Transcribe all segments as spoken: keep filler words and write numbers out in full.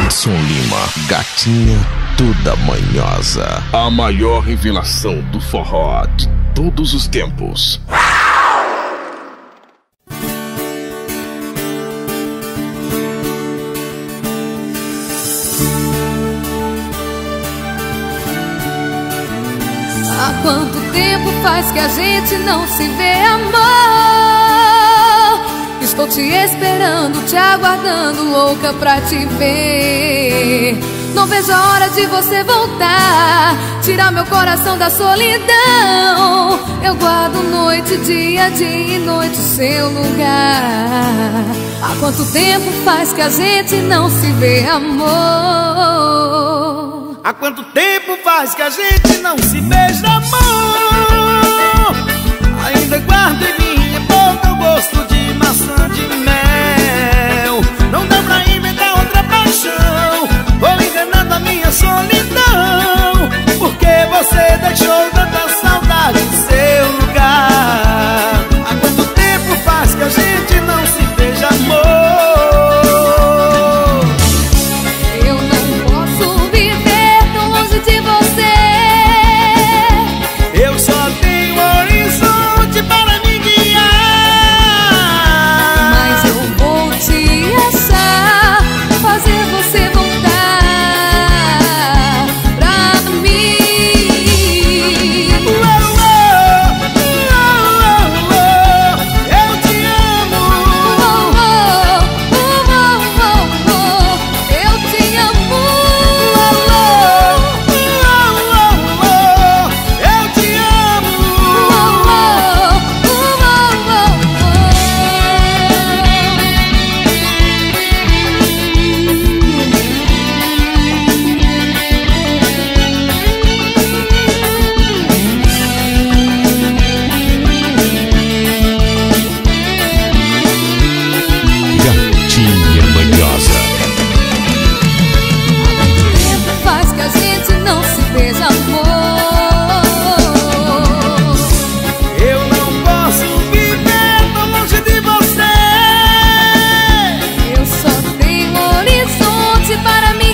Edson Lima, Gatinha Toda Manhosa. A maior revelação do forró de todos os tempos. Há quanto tempo faz que a gente não se vê, amor? Estou te esperando, te aguardando, louca pra te ver. Não vejo a hora de você voltar, tirar meu coração da solidão. Eu guardo noite, dia, dia e noite seu lugar. Há quanto tempo faz que a gente não se vê, amor? Há quanto tempo faz que a gente não se beija, amor? Ainda guardo em minha boca o gosto de maçã de mel. Não dá pra inventar outra paixão, vou enganando a minha solidão, porque você deixou tanta saudade em seu lugar. Há quanto tempo faz que a gente não se beija, amor? De você, eu só tenho um horizonte para me guiar. Mas eu vou te achar, fazer você voltar pra mim. Oh, oh, oh, oh, oh, eu te amo. Oh, oh, oh, oh, oh, eu te amo. Gatinha Manhosa. Tempo faz que a gente não se beija, amor. Eu não posso viver tão longe de você. Eu só tenho um horizonte para me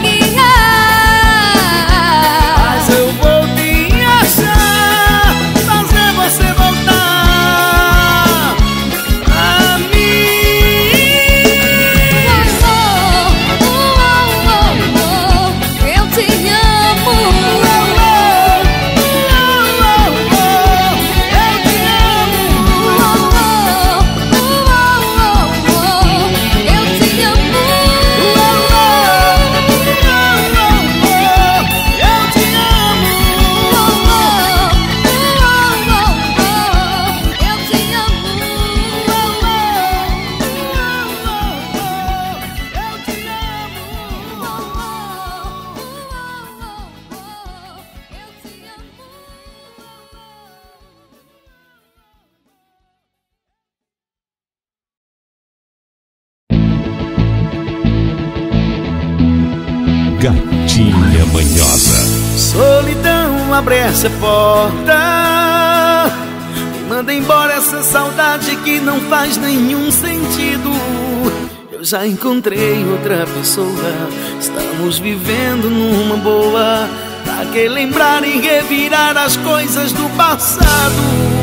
guiar. Mas eu vou te achar, fazer você voltar a mim. Oh, oh, oh, oh, oh, eu te amo. Oh, oh, oh, oh, eu te amo. Oh, oh, oh, oh, eu te amo. Oh, oh, oh, eu te amo. Oh, oh, oh, eu te amo. Gatinha Manhosa. Solidão, abre essa porta, me manda embora essa saudade que não faz nenhum sentido. Eu já encontrei outra pessoa, estamos vivendo numa boa. Pra que lembrar e revirar as coisas do passado?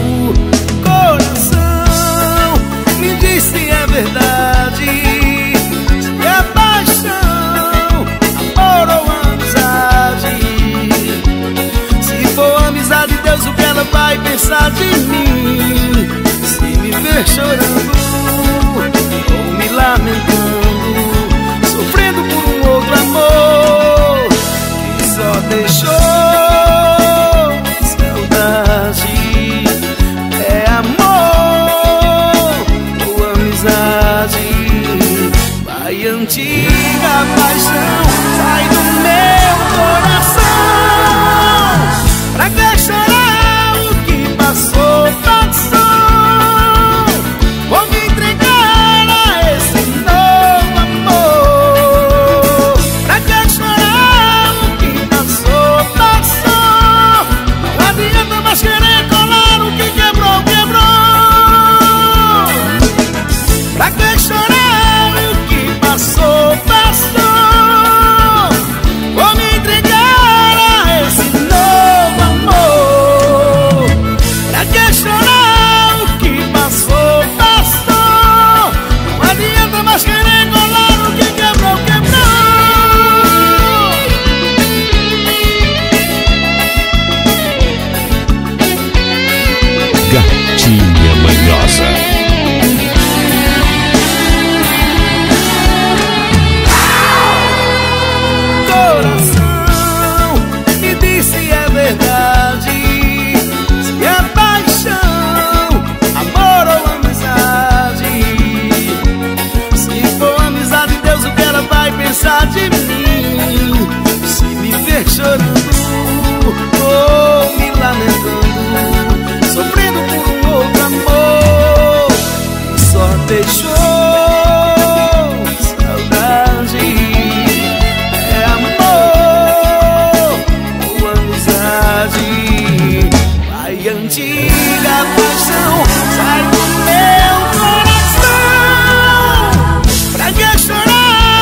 Coração, me diz se é verdade, se é paixão, amor ou amizade. Se for amizade, Deus, o que ela vai pensar de mim? Se me ver chorando ou me lamentando, sofrendo por um outro amor que só deixou saudade. É amor ou amizade? Vai, antiga paixão, sai do meu coração. Pra que chorar o que passou, passou? Vou me entregar a esse novo amor. Pra que chorar o que passou, passou? Não adianta mais querer colar o que quebrou, quebrou. Pra que chorar o que passou, passou? adianta mais querer colar o que quebrou, quebrou. Gatinha manhosa. De mim, se me ver chorando ou me lamentando, sofrendo por um outro amor, só deixou saudade. É amor ou amizade? Vai, antiga paixão, sai do meu coração. Pra que chorar?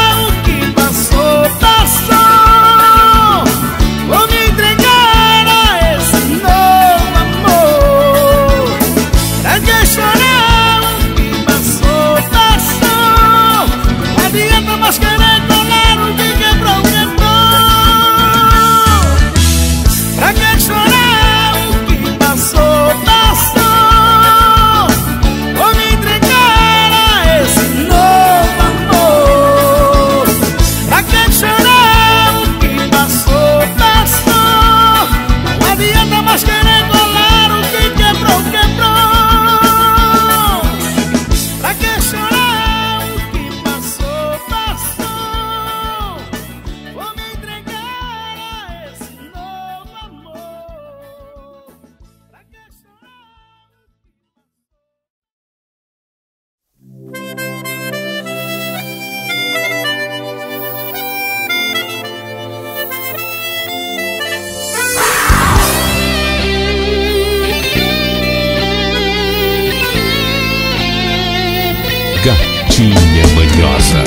Gatinha manhosa.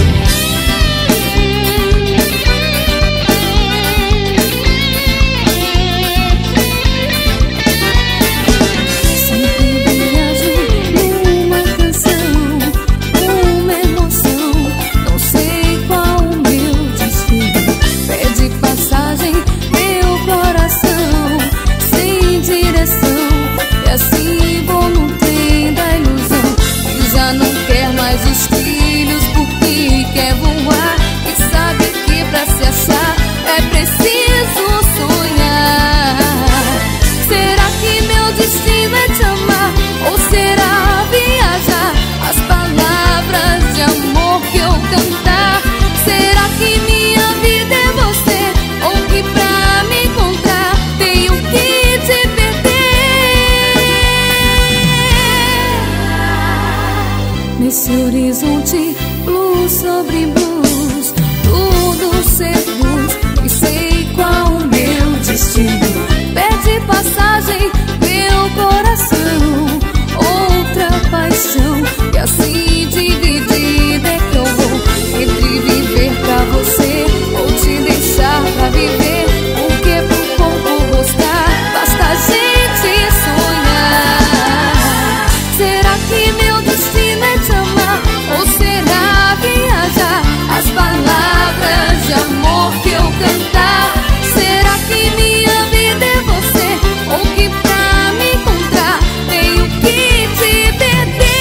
Nesse horizonte, blues sobre blues, tudo ser luz, e sei qual o meu destino. Pede passagem, meu coração, outra paixão, e assim dividida é que eu vou entre viver pra você ou te deixar pra viver. Porque pro corpo gostar, basta a gente sonhar. Será que meu destino é te amar? Ou será viajar? As palavras de amor que eu cantar. Será que minha vida é você? Ou que pra me encontrar tenho que te perder?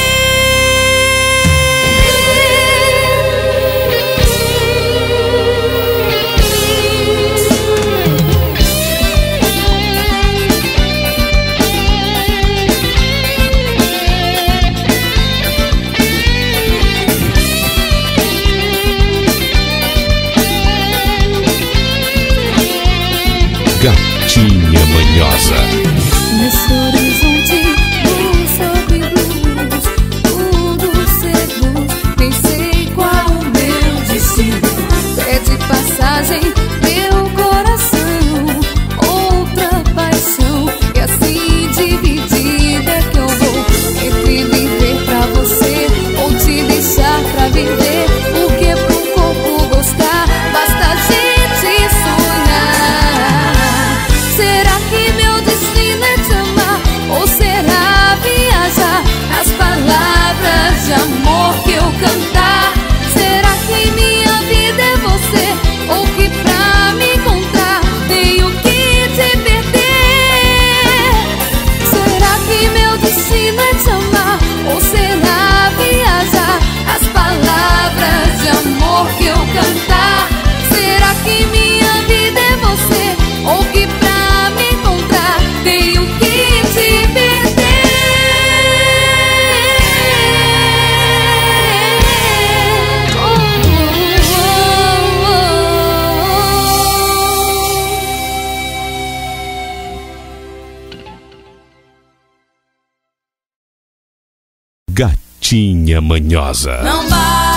Gatinha manhosa. Nesse horizonte, luz sobre luz, tudo ser luz, nem sei qual o meu destino. Pede passagem, meu coração, outra paixão, e assim dividida é que eu vou entre viver pra você ou te deixar pra viver. Porque pro corpo gostar, basta a gente sonhar. Será que meu destino é te amar? Gatinha Manhosa. Não vai.